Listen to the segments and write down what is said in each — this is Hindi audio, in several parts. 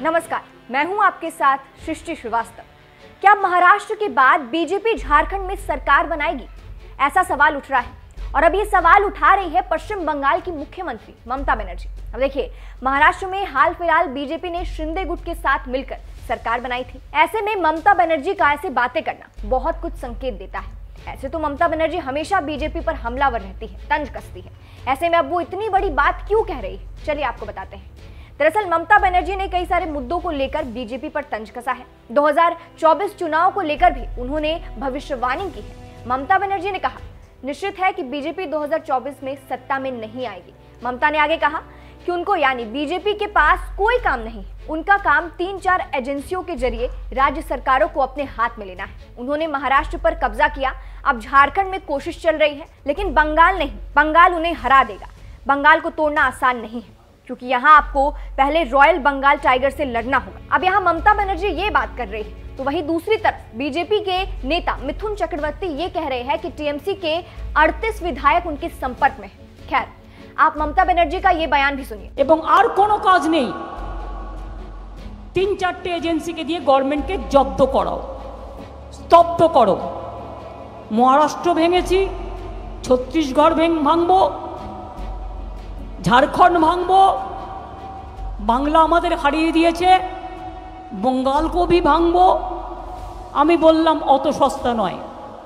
नमस्कार, मैं हूं आपके साथ सृष्टि श्रीवास्तव। क्या महाराष्ट्र के बाद बीजेपी झारखंड में सरकार बनाएगी? ऐसा सवाल उठ रहा है और अब ये सवाल उठा रही है पश्चिम बंगाल की मुख्यमंत्री ममता बनर्जी। अब देखिए, महाराष्ट्र में हाल फिलहाल बीजेपी ने शिंदे गुट के साथ मिलकर सरकार बनाई थी। ऐसे में ममता बनर्जी का ऐसे बातें करना बहुत कुछ संकेत देता है। ऐसे तो ममता बनर्जी हमेशा बीजेपी पर हमलावर रहती है, तंज कसती है। ऐसे में अब वो इतनी बड़ी बात क्यों कह रही है, चलिए आपको बताते हैं। दरअसल ममता बनर्जी ने कई सारे मुद्दों को लेकर बीजेपी पर तंज कसा है। 2024 चुनाव को लेकर भी उन्होंने भविष्यवाणी की है। ममता बनर्जी ने कहा, निश्चित है कि बीजेपी 2024 में सत्ता में नहीं आएगी। ममता ने आगे कहा कि उनको यानी बीजेपी के पास कोई काम नहीं, उनका काम 3-4 एजेंसियों के जरिए राज्य सरकारों को अपने हाथ में लेना है। उन्होंने महाराष्ट्र पर कब्जा किया, अब झारखंड में कोशिश चल रही है, लेकिन बंगाल नहीं, बंगाल उन्हें हरा देगा। बंगाल को तोड़ना आसान नहीं है, क्योंकि यहाँ आपको पहले रॉयल बंगाल टाइगर से लड़ना होगा। अब यहाँ ममता बनर्जी ये बात कर रही है, तो वहीं दूसरी तरफ बीजेपी के नेता मिथुन चक्रवर्ती ये कह रहे हैं कि टीएमसी के 38 विधायक उनके संपर्क में हैं। खैर, आप ममता बनर्जी का ये बयान भी सुनिए। এবং আর কোনো কাজ নেই, 3-4টে এজেন্সিকে দিয়ে গভর্নমেন্টকে জব্দ করাও, স্তব্ধ করো। মহারাষ্ট্র ভেঙেছি, ছত্তিশগড় ভাঙবো, ঝাড়খণ্ড ভাঙবো, বাংলা আমাদের হারিয়ে দিয়েছে, বঙ্গালকেও भी ভাঙবো। আমি বললাম অত সস্তা নয়,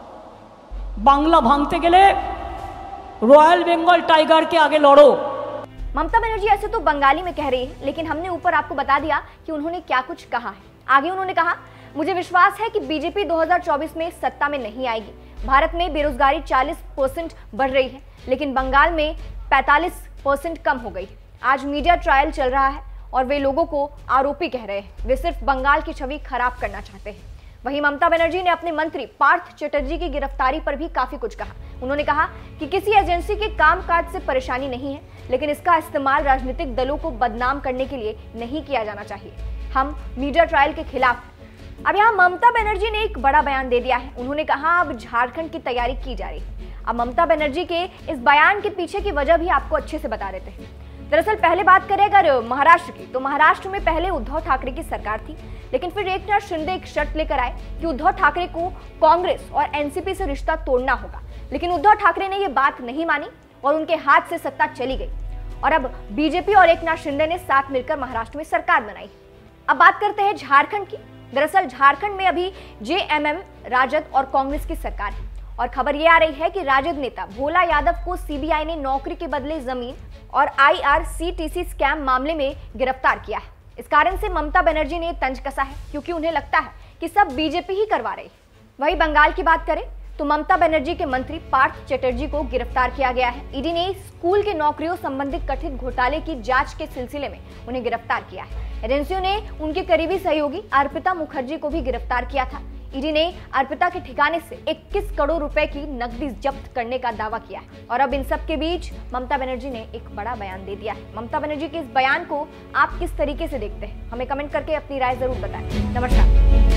বাংলা ভাঙতে গেলে रॉयल बंगाल टाइगर के आगे लड़ो। ममता बनर्जी ऐसे तो बंगाली में कह रही है, लेकिन हमने ऊपर आपको बता दिया कि उन्होंने क्या कुछ कहा है। आगे उन्होंने कहा, मुझे विश्वास है कि बीजेपी 2024 में सत्ता में नहीं आएगी। भारत में बेरोजगारी 40% बढ़ रही है, लेकिन बंगाल में 45% कम हो गई। आज मीडिया ट्रायल चल रहा है और वे लोगों को आरोपी कह रहे हैं। वे सिर्फ बंगाल की छवि खराब करना चाहते हैं। वहीं ममता बनर्जी ने अपने मंत्री पार्थ चटर्जी की गिरफ्तारी पर भी काफी कुछ कहा। उन्होंने कहा कि किसी एजेंसी के कामकाज से परेशानी नहीं है, लेकिन इसका इस्तेमाल राजनीतिक दलों को बदनाम करने के लिए नहीं किया जाना चाहिए। हम मीडिया ट्रायल के खिलाफ हैं। अब यहाँ ममता बनर्जी ने एक बड़ा बयान दे दिया है। उन्होंने कहा, अब झारखंड की तैयारी की जा रही है। अब ममता बनर्जी के इस बयान के पीछे की वजह भी आपको अच्छे से बता देते हैं। दरअसल पहले बात करें अगर महाराष्ट्र की, तो महाराष्ट्र में पहले उद्धव ठाकरे की सरकार थी, लेकिन फिर एकनाथ शिंदे एक शर्त लेकर आए कि उद्धव ठाकरे को कांग्रेस और एनसीपी से रिश्ता तोड़ना होगा। लेकिन उद्धव ठाकरे ने यह बात नहीं मानी और उनके हाथ से सत्ता चली गई और अब बीजेपी और एकनाथ शिंदे ने साथ मिलकर महाराष्ट्र में सरकार बनाई। अब बात करते हैं झारखंड की। दरअसल झारखंड में अभी जेएमएम, राजद और कांग्रेस की सरकार है और खबर ये आ रही है कि राजद नेता भोला यादव को सीबीआई ने नौकरी के बदले जमीन और आईआरसीटीसी स्कैम मामले में गिरफ्तार किया है। इस कारण से ममता बनर्जी ने तंज कसा है, क्योंकि उन्हें लगता है कि सब बीजेपी ही करवा रही है। वहीं बंगाल की बात करें तो ममता बनर्जी के मंत्री पार्थ चटर्जी को गिरफ्तार किया गया है। ईडी ने स्कूल के नौकरियों संबंधित कथित घोटाले की जांच के सिलसिले में उन्हें गिरफ्तार किया है। एजेंसियों ने उनके करीबी सहयोगी अर्पिता मुखर्जी को भी गिरफ्तार किया था। ईडी ने अर्पिता के ठिकाने से 21 करोड़ रुपए की नकदी जब्त करने का दावा किया है। और अब इन सब के बीच ममता बनर्जी ने एक बड़ा बयान दे दिया है। ममता बनर्जी के इस बयान को आप किस तरीके से देखते हैं, हमें कमेंट करके अपनी राय जरूर बताएं। नमस्कार।